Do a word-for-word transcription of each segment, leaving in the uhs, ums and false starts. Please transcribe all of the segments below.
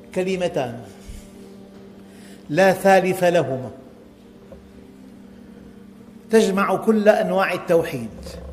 كلمتان لا ثالث لهما تجمع كل أنواع التوحيد: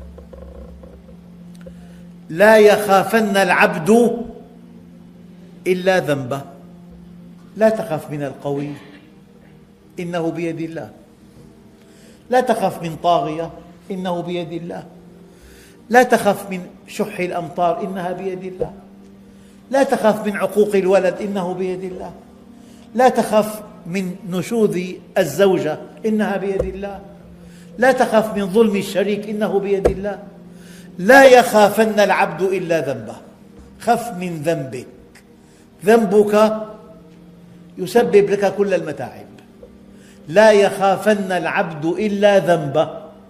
لا يخافن العبد إلا ذنبه. لا تخف من القوي، إنه بيد الله. لا تخف من طاغية، إنه بيد الله. لا تخف من شح الأمطار، إنها بيد الله. لا تخف من عقوق الولد، إنه بيد الله. لا تخف من نشوذ الزوجة، إنها بيد الله. لا تخف من ظلم الشريك، إنه بيد الله. لا يخافن العبد إلا ذنبه. خف من ذنبك. ذنبك يسبب لك كل المتاعب. لا يخافن العبد إلا ذنبه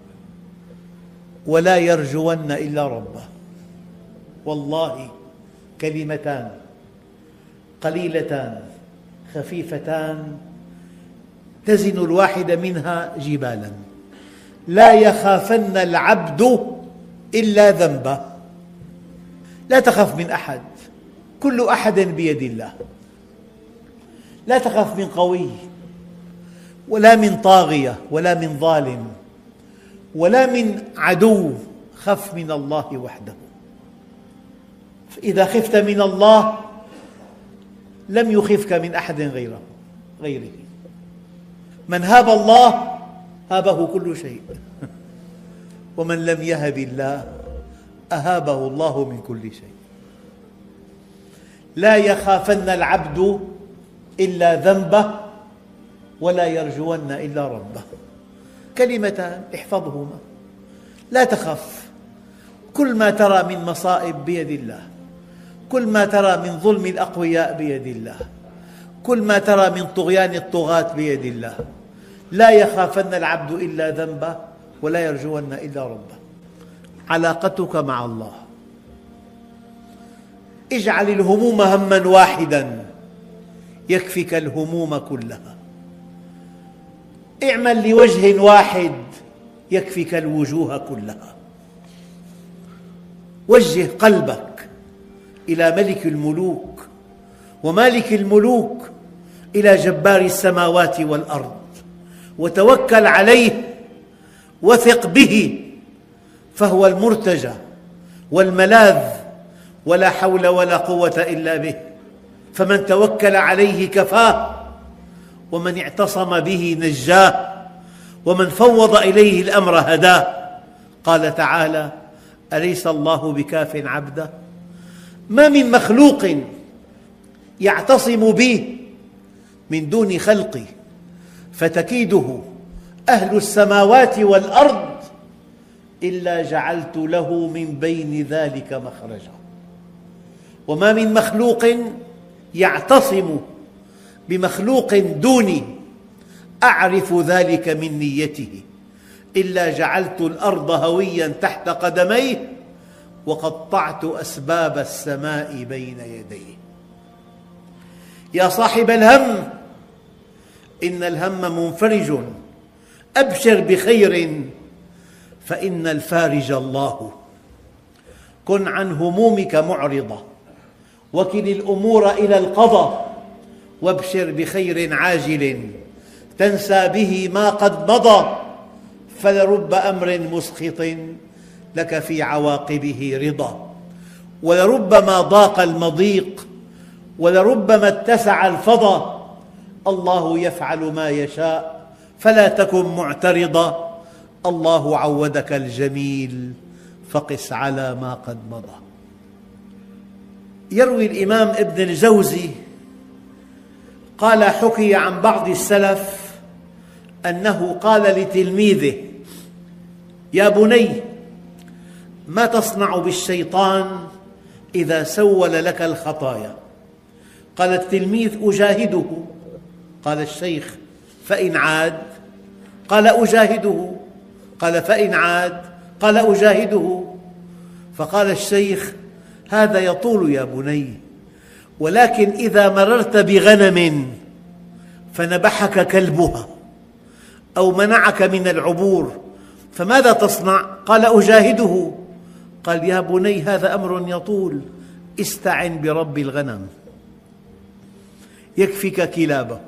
ولا يرجون إلا ربه. والله كلمتان قليلتان خفيفتان تزن الواحد منها جبالا. لا يخافن العبد إلا ذنبه. لا تخف من أحد، كل أحد بيد الله. لا تخف من قوي ولا من طاغية ولا من ظالم ولا من عدو، خف من الله وحده. إذا خفت من الله لم يخفك من أحد غيره غيره. من هاب الله هابه كل شيء، ومن لم يهب الله أهابه الله من كل شيء. لا يخافن العبد إلا ذنبه ولا يرجون إلا ربه. كلمتان احفظهما. لا تخف. كل ما ترى من مصائب بيد الله، كل ما ترى من ظلم الأقوياء بيد الله، كل ما ترى من طغيان الطغاة بيد الله. لا يخافن العبد إلا ذنبه ولا يرجون إلا ربه. علاقتك مع الله. اجعل الهموم هماً واحداً يكفك الهموم كلها. اعمل لوجه واحد يكفك الوجوه كلها. وجه قلبك إلى ملك الملوك ومالك الملوك، إلى جبار السماوات والأرض، وتوكل عليه وثق به، فهو المرتجى والملاذ، ولا حول ولا قوة إلا به. فمن توكل عليه كفاه، ومن اعتصم به نجاه، ومن فوض إليه الأمر هداه. قال تعالى: أليس الله بكاف عبده؟ ما من مخلوق يعتصم بي من دون خلقي فتكيده أهل السماوات والأرض إلا جعلت له من بين ذلك مخرجا. وما من مخلوق يعتصم بمخلوق دوني أعرف ذلك من نيته إلا جعلت الأرض هويا تحت قدميه وقطعت أسباب السماء بين يديه. يا صاحب الهم، إن الهم منفرج، أبشر بخير فإن الفارج الله. كن عن همومك معرضة، وكل الأمور إلى القضاء، وابشر بخير عاجل تنسى به ما قد مضى. فلرب أمر مسخط لك في عواقبه رضا، ولربما ضاق المضيق، ولربما اتسع الفضا. الله يفعل ما يشاء فلا تكن معترضا. الله عودك الجميل فقس على ما قد مضى. يروي الإمام ابن الجوزي قال: حكي عن بعض السلف أنه قال لتلميذه: يا بني، ما تصنع بالشيطان إذا سول لك الخطايا؟ قال التلميذ: أجاهده. قال الشيخ: فإن عاد؟ قال: أجاهده. قال: فإن عاد؟ قال: أجاهده. فقال الشيخ: هذا يطول يا بني، ولكن إذا مررت بغنم فنبحك كلبها أو منعك من العبور فماذا تصنع؟ قال: أجاهده. قال: يا بني، هذا أمر يطول، استعن برب الغنم. يكفك كلابه.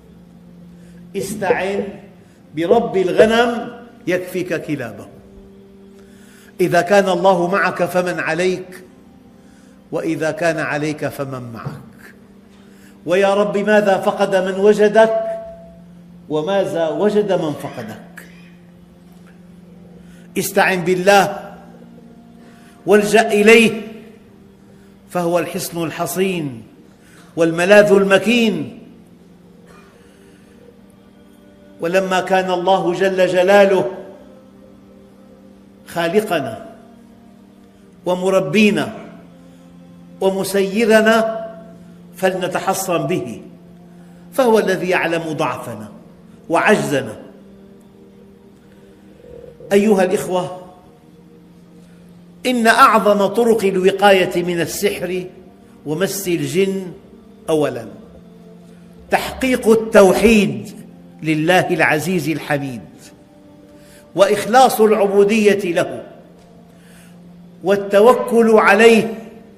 استعن برب الغنم يكفك كلابه. إذا كان الله معك فمن عليك، وإذا كان عليك فمن معك. ويا رب ماذا فقد من وجدك وماذا وجد من فقدك. استعن بالله والجأ إليه، فهو الحصن الحصين والملاذ المكين. ولما كان الله جل جلاله خالقنا ومربينا ومسيرنا فلنتحصن به، فهو الذي يعلم ضعفنا وعجزنا. أيها الإخوة، إن أعظم طرق الوقاية من السحر ومس الجن أولاً تحقيق التوحيد لله العزيز الحميد، وإخلاص العبودية له، والتوكل عليه.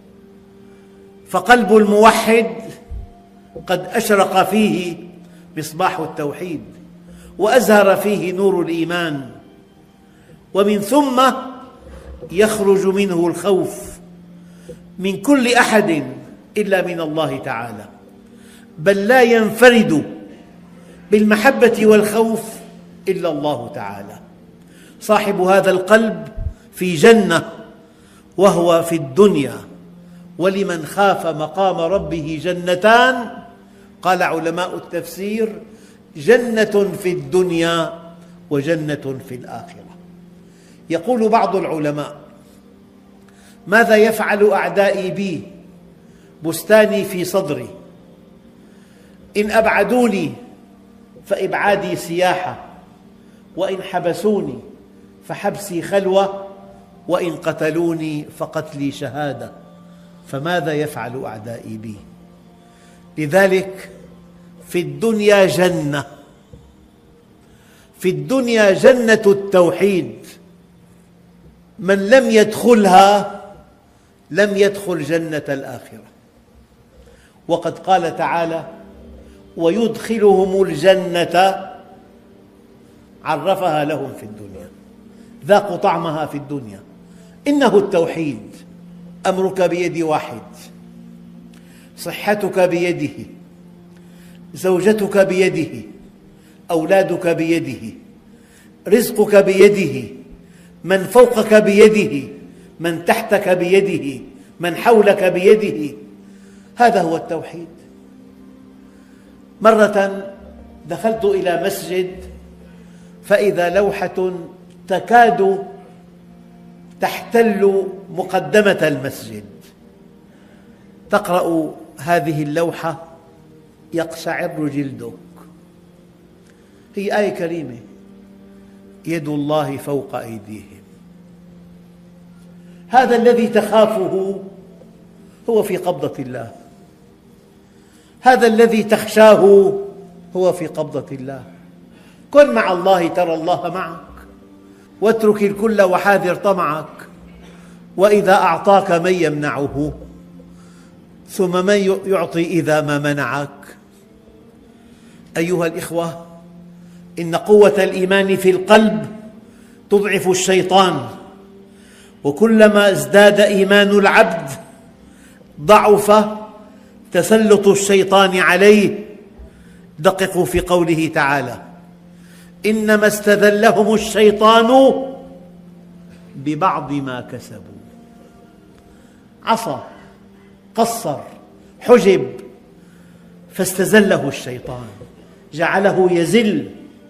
فقلب الموحد قد أشرق فيه مصباح التوحيد، وأزهر فيه نور الإيمان، ومن ثم يخرج منه الخوف من كل أحد إلا من الله تعالى، بل لا ينفرد بالمحبة والخوف إلا الله تعالى. صاحب هذا القلب في جنة وهو في الدنيا. ولمن خاف مقام ربه جنتان، قال علماء التفسير: جنة في الدنيا وجنة في الآخرة. يقول بعض العلماء: ماذا يفعل أعدائي بي؟ بستاني في صدري، إن أبعدوني فإبعادي سياحة، وإن حبسوني فحبسي خلوة، وإن قتلوني فقتلي شهادة، فماذا يفعل أعدائي بي؟ لذلك في الدنيا جنة، في الدنيا جنة التوحيد، من لم يدخلها لم يدخل جنة الآخرة. وقد قال تعالى: ويدخلهم الجنة عرفها لهم في الدنيا، ذاقوا طعمها في الدنيا. إنه التوحيد. أمرك بيد واحد، صحتك بيده، زوجتك بيده، أولادك بيده، رزقك بيده، من فوقك بيده، من تحتك بيده، من حولك بيده. هذا هو التوحيد. مرة دخلت إلى مسجد فإذا لوحة تكاد تحتل مقدمة المسجد، تقرأ هذه اللوحة: يقشعر جلدك. هي آية كريمة: يد الله فوق أيديهم. هذا الذي تخافه هو في قبضة الله، هذا الذي تخشاه هو في قبضة الله. كن مع الله ترى الله معك، واترك الكل وحاذر طمعك. وإذا أعطاك من يمنعه، ثم من يعطي إذا ما منعك. أيها الإخوة، إن قوة الإيمان في القلب تضعف الشيطان، وكلما ازداد إيمان العبد ضعف تسلط الشيطان عليه. دققوا في قوله تعالى: إنما استذلهم الشيطان ببعض ما كسبوا. عصى، قصر، حجب، فاستزله الشيطان، جعله يزل.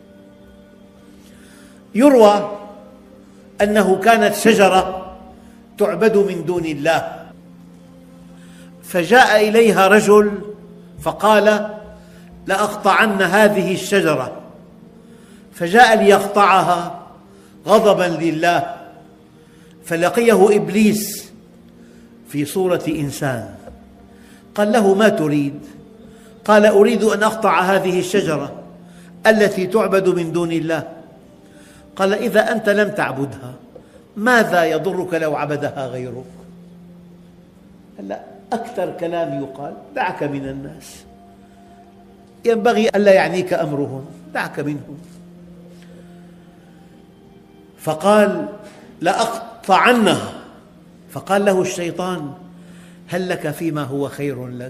يروى أنه كانت شجرة تعبد من دون الله، فجاء إليها رجل فقال: لأقطعن هذه الشجرة. فجاء ليقطعها غضباً لله، فلقيه إبليس في صورة إنسان، قال له: ما تريد؟ قال: أريد أن أقطع هذه الشجرة التي تعبد من دون الله. قال: إذا أنت لم تعبدها ماذا يضرك لو عبدها غيرك؟ هلأ أكثر كلام يقال: دعك من الناس، ينبغي ألا يعنيك أمرهم، دعك منهم. فقال لأقطعنها. فقال له الشيطان هل لك فيما هو خير لك؟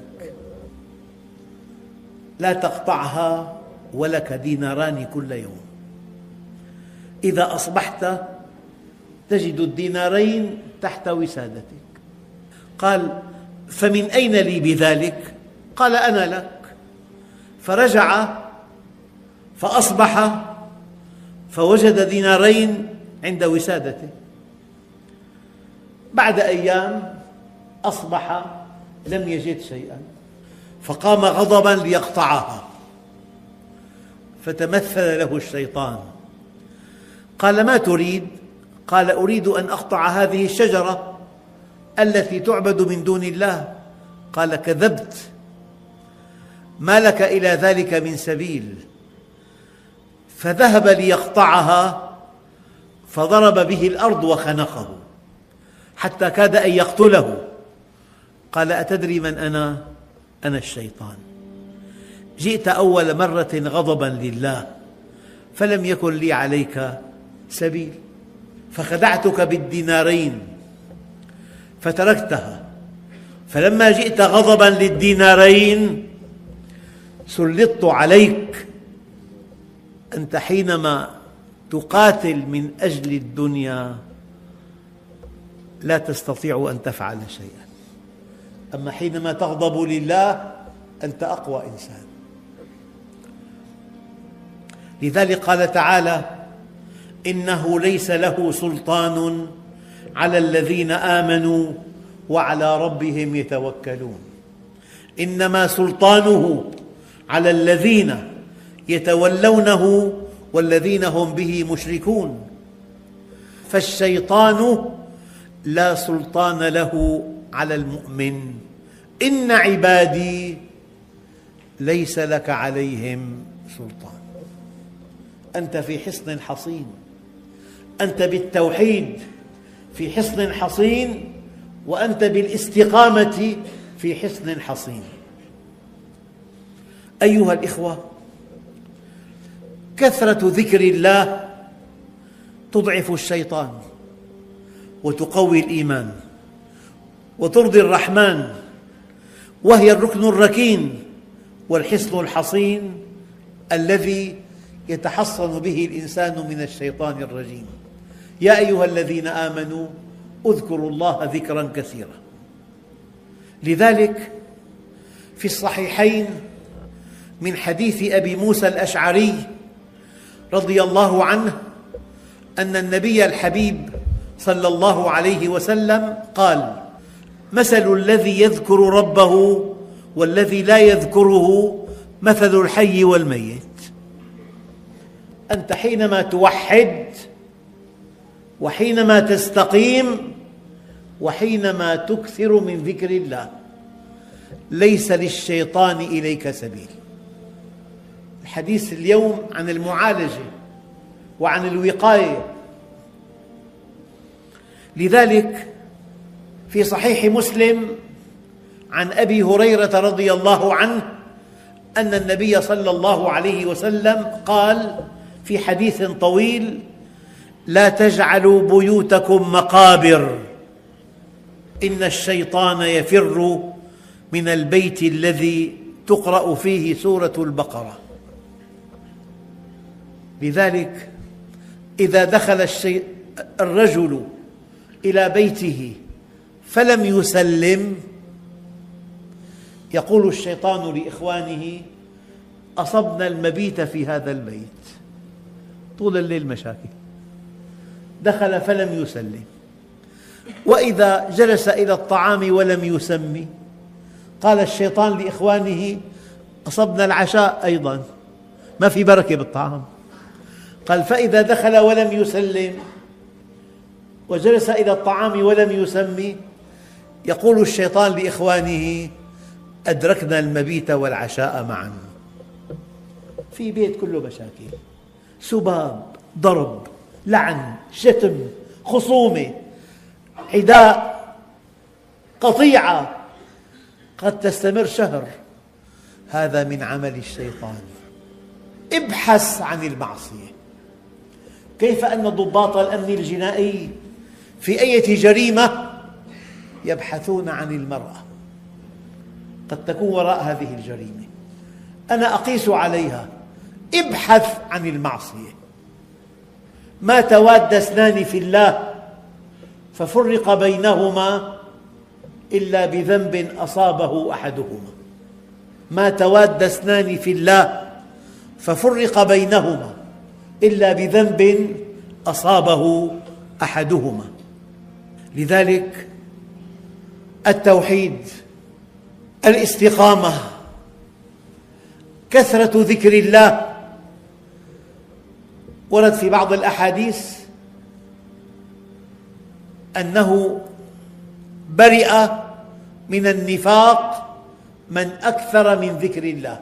لا تقطعها ولك ديناران كل يوم، إذا أصبحت تجد الدينارين تحت وسادتك. قال فمن أين لي بذلك؟ قال أنا لك. فرجع فأصبح فوجد دينارين عند وسادته. بعد أيام أصبح لم يجد شيئا، فقام غضبا ليقطعها، فتمثل له الشيطان قال ما تريد؟ قال أريد أن أقطع هذه الشجرة التي تعبد من دون الله. قال كذبت، ما لك إلى ذلك من سبيل. فذهب ليقطعها فضرب به الأرض وخنقه حتى كاد أن يقتله. قال أتدري من أنا؟ أنا الشيطان، جئت أول مرة غضبا لله فلم يكن لي عليك سبيل، فخدعتك بالدينارين فتركتها، فلما جئت غضبا للدينارين سلطت عليك. أنت حينما تقاتل من أجل الدنيا لا تستطيع أن تفعل شيئا، أما حينما تغضب لله أنت أقوى إنسان. لذلك قال تعالى إنه ليس له سلطان على الذين آمنوا وعلى ربهم يتوكلون، إنما سلطانه على الذين يتولونه والذين هم به مشركون. فالشيطان لا سلطان له على المؤمن. إن عبادي ليس لك عليهم سلطان. أنت في حصن حصين، أنت بالتوحيد في حصن حصين، وأنت بالاستقامة في حصن حصين. أيها الإخوة، كثرة ذكر الله تضعف الشيطان وتقوي الإيمان وترضي الرحمن، وهي الركن الركين والحصن الحصين الذي يتحصن به الإنسان من الشيطان الرجيم. يا أيها الذين آمنوا اذكروا الله ذكرا كثيرا. لذلك في الصحيحين من حديث أبي موسى الأشعري رضي الله عنه أن النبي الحبيب صلى الله عليه وسلم قال مثل الذي يذكر ربه والذي لا يذكره مثل الحي والميت. أنت حينما توحد وحينما تستقيم وحينما تكثر من ذكر الله ليس للشيطان إليك سبيل. الحديث اليوم عن المعالجة وعن الوقاية. لذلك في صحيح مسلم عن أبي هريرة رضي الله عنه أن النبي صلى الله عليه وسلم قال في حديث طويل لا تجعلوا بيوتكم مقابر إن الشيطان يفر من البيت الذي تقرأ فيه سورة البقرة. لذلك إذا دخل الرجل إلى بيته فلم يسلم يقول الشيطان لإخوانه أصبنا المبيت في هذا البيت. طول الليل مشاكل. دخل فلم يسلم، وإذا جلس إلى الطعام ولم يسمي قال الشيطان لإخوانه أصبنا العشاء أيضا، ما في بركة بالطعام. قال فإذا دخل ولم يسلم وجلس إلى الطعام ولم يسمي يقول الشيطان لإخوانه أدركنا المبيت والعشاء معا. في بيت كله مشاكل، سباب، ضرب، لعن، شتم، خصومة، عداء، قطيعة، قد تستمر شهر. هذا من عمل الشيطان. ابحث عن المعصية. كيف أن ضباط الأمن الجنائي في أي جريمة يبحثون عن المرأة؟ قد تكون وراء هذه الجريمة. أنا أقيس عليها: ابحث عن المعصية. ما تواد اثنان في الله ففرق بينهما إلا بذنب أصابه أحدهما. ما تواد اثنان في الله ففرق بينهما إلا بذنب أصابه أحدهما. لذلك التوحيد، الاستقامة، كثرة ذكر الله. ورد في بعض الأحاديث أنه برئ من النفاق من أكثر من ذكر الله،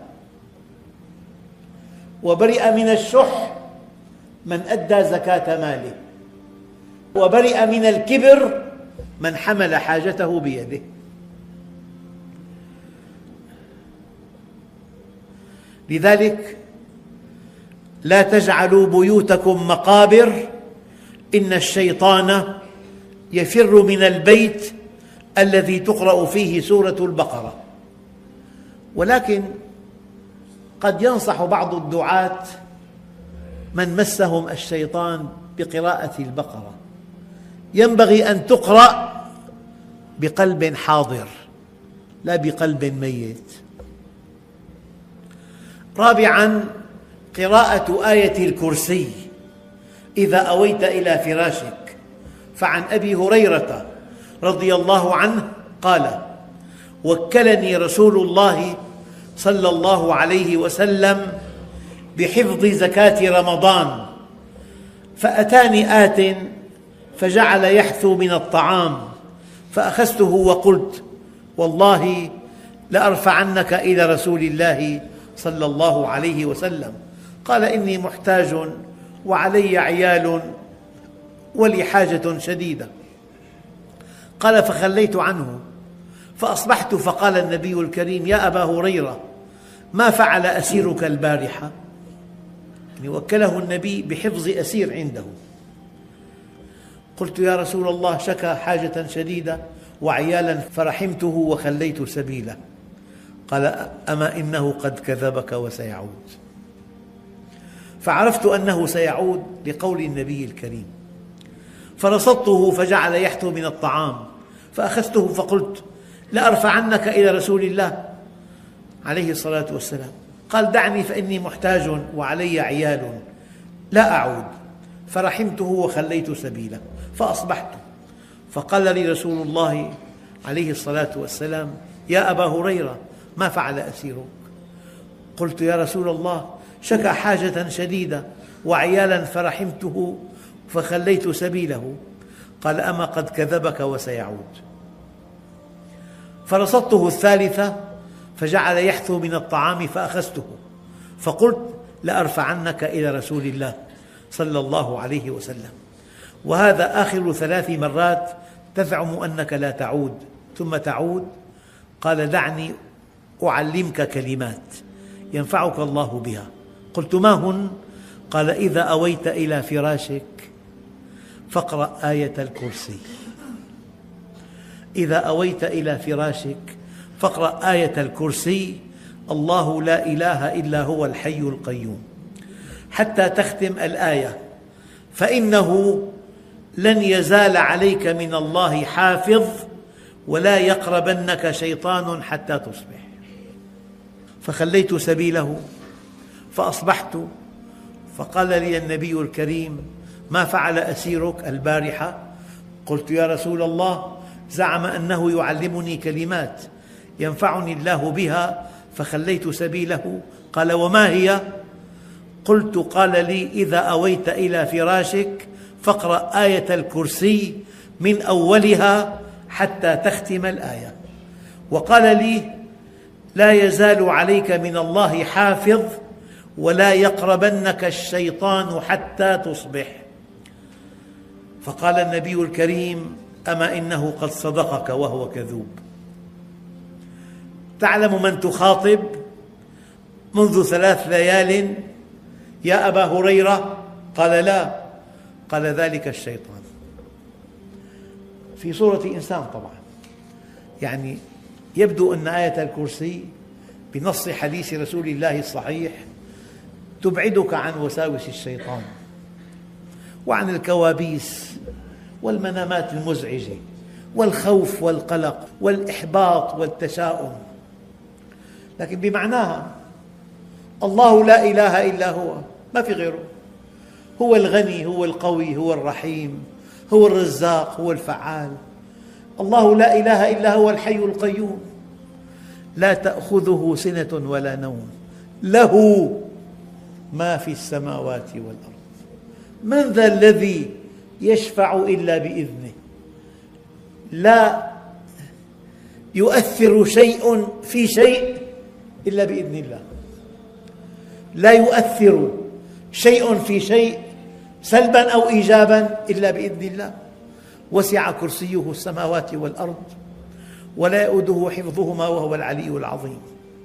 وبرئ من الشح من أدى زكاة ماله، وبرئ من الكبر من حمل حاجته بيده. لذلك لا تجعلوا بيوتكم مقابر، إن الشيطان يفر من البيت الذي تقرأ فيه سورة البقرة. ولكن قد ينصح بعض الدعاة من مسهم الشيطان بقراءة البقرة: ينبغي أن تقرأ بقلب حاضر لا بقلب ميت. رابعاً، قراءة آية الكرسي إذا أويت إلى فراشك. فعن أبي هريرة رضي الله عنه قال: وكلني رسول الله صلى الله عليه وسلم بحفظ زكاة رمضان، فأتاني آت فجعل يحثو من الطعام، فأخذته وقلت: والله لأرفعنك إلى رسول الله صلى الله عليه وسلم. قال: إني محتاج وعلي عيال ولي حاجة شديدة. قال: فخليت عنه فأصبحت فقال النبي الكريم: يا أبا هريرة، ما فعل أسيرك البارحة؟ يعني وكله النبي بحفظ أسير عنده. قلت: يا رسول الله، شكى حاجة شديدة وعيالا فرحمته وخليت سبيله. قال: أما إنه قد كذبك وسيعود. فعرفت أنه سيعود لقول النبي الكريم، فرصدته فجعل يحثو من الطعام، فأخذته فقلت: لأرفعنك إلى رسول الله عليه الصلاة والسلام. قال: دعني فإني محتاج وعلي عيال لا أعود. فرحمته وخليت سبيله. فأصبحت فقال لي رسول الله عليه الصلاة والسلام: يا أبا هريرة، ما فعل أسيرك؟ قلت: يا رسول الله، شكى حاجة شديدة وعيالا فرحمته فخليت سبيله. قال: أما قد كذبك وسيعود. فرصدته الثالثة فجعل يحثو من الطعام، فأخذته فقلت: لأرفعنك إلى رسول الله صلى الله عليه وسلم. وهذا آخر ثلاث مرات تزعم أنك لا تعود ثم تعود. قال: دعني أعلمك كلمات ينفعك الله بها. قلت: ما هن؟ قال: إذا أويت إلى فراشك فاقرأ آية الكرسي. إذا أويت إلى فراشك فاقرأ آية الكرسي: الله لا إله إلا هو الحي القيوم، حتى تختم الآية: فإنه لن يزال عليك من الله حافظ ولا يقربنك شيطان حتى تصبح. فخليت سبيله فأصبحت فقال لي النبي الكريم: ما فعل أسيرك البارحة؟ قلت: يا رسول الله، زعم أنه يعلمني كلمات ينفعني الله بها فخليت سبيله. قال: وما هي؟ قلت: قال لي: إذا أويت إلى فراشك فاقرأ آية الكرسي من أولها حتى تختم الآية. وقال لي: لا يزال عليك من الله حافظ ولا يقربنك الشيطان حتى تصبح. فقال النبي الكريم: أما إنه قد صدقك وهو كذوب. تعلم من تخاطب؟ منذ ثلاث ليال يا أبا هريرة؟ قال لا. قال ذلك الشيطان. في صورة إنسان طبعا. يعني يبدو أن آية الكرسي بنص حديث رسول الله الصحيح تبعدك عن وساوس الشيطان وعن الكوابيس والمنامات المزعجة والخوف والقلق والإحباط والتشاؤم، لكن بمعناها. الله لا إله إلا هو، ما في غيره. هو الغني، هو القوي، هو الرحيم، هو الرزاق، هو الفعال. الله لا إله إلا هو الحي القيوم، لا تأخذه سنة ولا نوم، له ما في السماوات والأرض. من ذا الذي يشفع إلا بإذنه؟ لا يؤثر شيء في شيء إلا بإذن الله. لا يؤثر شيء في شيء سلبا أو إيجابا إلا بإذن الله. وسع كرسيه السماوات والأرض ولا يؤوده حفظهما وهو العلي العظيم.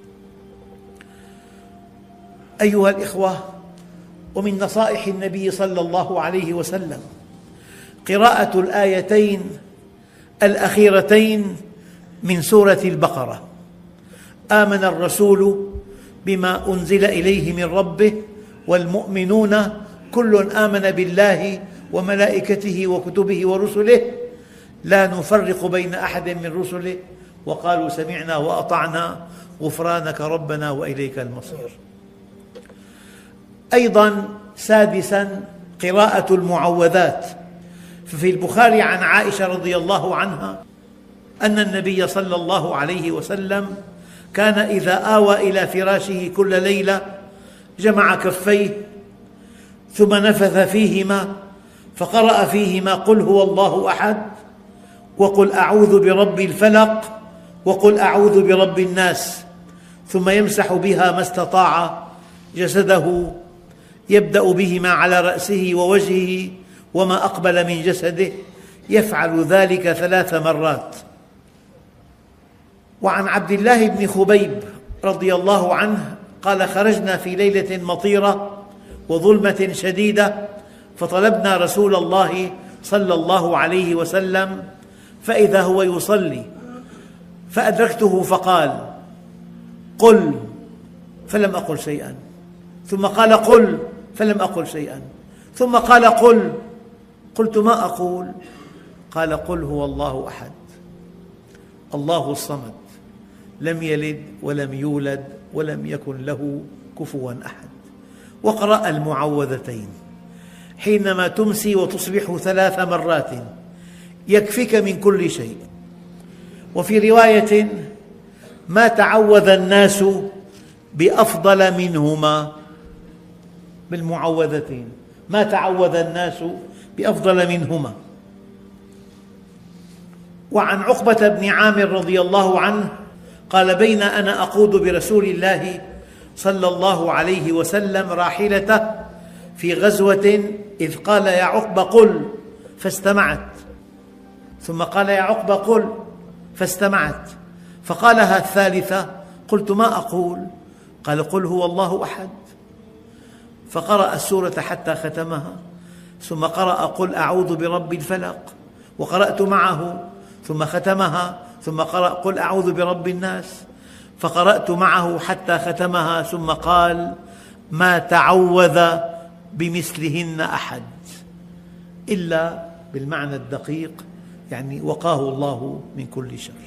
أيها الإخوة، ومن نصائح النبي صلى الله عليه وسلم قراءة الآيتين الأخيرتين من سورة البقرة: آمن الرسول بما أنزل إليه من ربه والمؤمنون كل آمن بالله وملائكته وكتبه ورسله لا نفرق بين أحد من رسله وقالوا سمعنا وأطعنا غفرانك ربنا وإليك المصير. أيضا سادسا قراءة المعوذات. ففي البخاري عن عائشة رضي الله عنها أن النبي صلى الله عليه وسلم كان إذا آوى إلى فراشه كل ليلة جمع كفيه ثم نفث فيهما فقرأ فيهما قل هو الله أحد وقل أعوذ برب الفلق وقل أعوذ برب الناس، ثم يمسح بها ما استطاع جسده، يبدأ بهما على رأسه ووجهه وما أقبل من جسده، يفعل ذلك ثلاث مرات. وعن عبد الله بن خبيب رضي الله عنه قال: خرجنا في ليلة مطيرة وظلمة شديدة فطلبنا رسول الله صلى الله عليه وسلم فإذا هو يصلي، فأدركته فقال: قل، فلم أقل شيئا، ثم قال: قل، فلم أقل شيئا، ثم قال: قل، قلت: ما أقول؟ قال: قل هو الله أحد الله الصمد لم يلد ولم يولد ولم يكن له كفوا أحد. وقرأ المعوذتين حينما تمسي وتصبح ثلاث مرات، يكفيك من كل شيء. وفي رواية: ما تعوذ الناس بأفضل منهما، بالمعوذتين ما تعوذ الناس بأفضل منهما. وعن عقبة بن عامر رضي الله عنه قال: بين أنا أقود برسول الله صلى الله عليه وسلم راحلته في غزوة إذ قال: يا عقبة قل، فاستمعت، ثم قال: يا عقبة قل، فاستمعت، فقالها الثالثة، قلت: ما أقول؟ قال: قل هو الله أحد، فقرأ السورة حتى ختمها، ثم قرأ قل أعوذ برب الفلق، وقرأت معه، ثم ختمها، ثم قرأ قل أعوذ برب الناس، فقرأت معه حتى ختمها، ثم قال: ما تعوذ بمثلهن أحد، إلا بالمعنى الدقيق، يعني وقاه الله من كل شر.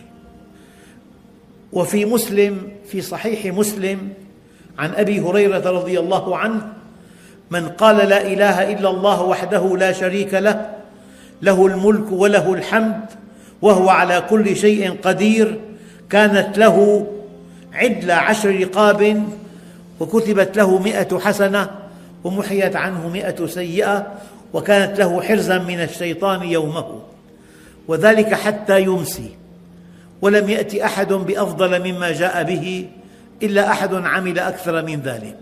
وفي مسلم، في صحيح مسلم عن أبي هريرة رضي الله عنه: من قال لا إله إلا الله وحده لا شريك له له الملك وله الحمد وهو على كل شيء قدير كانت له عدل عشر رقاب وكتبت له مئة حسنة ومحيت عنه مئة سيئة وكانت له حرزا من الشيطان يومه، وذلك حتى يمسي، ولم يأتي أحد بأفضل مما جاء به إلا أحد عمل أكثر من ذلك.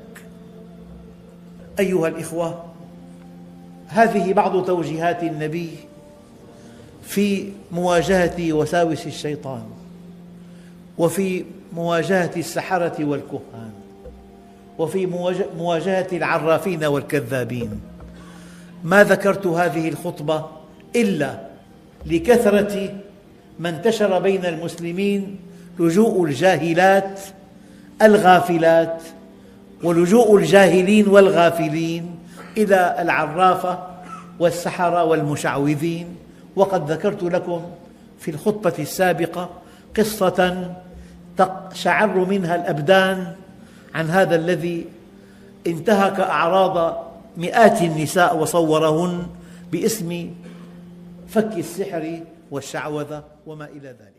أيها الإخوة، هذه بعض توجيهات النبي في مواجهة وساوس الشيطان وفي مواجهة السحرة والكهان. وفي مواجهة العرافين والكذابين. ما ذكرت هذه الخطبة إلا لكثرة ما انتشر بين المسلمين لجوء الجاهلات الغافلات ولجوء الجاهلين والغافلين إلى العرافة والسحرة والمشعوذين. وقد ذكرت لكم في الخطبة السابقة قصة تقشعر منها الأبدان عن هذا الذي انتهك أعراض مئات النساء وصورهن باسم فك السحر والشعوذة وما إلى ذلك.